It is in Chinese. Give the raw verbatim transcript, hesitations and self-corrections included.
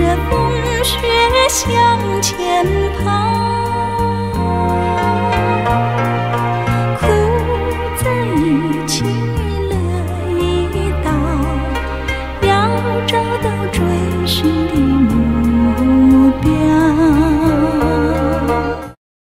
风雪向前跑。苦在一起，乐一道，要找到追寻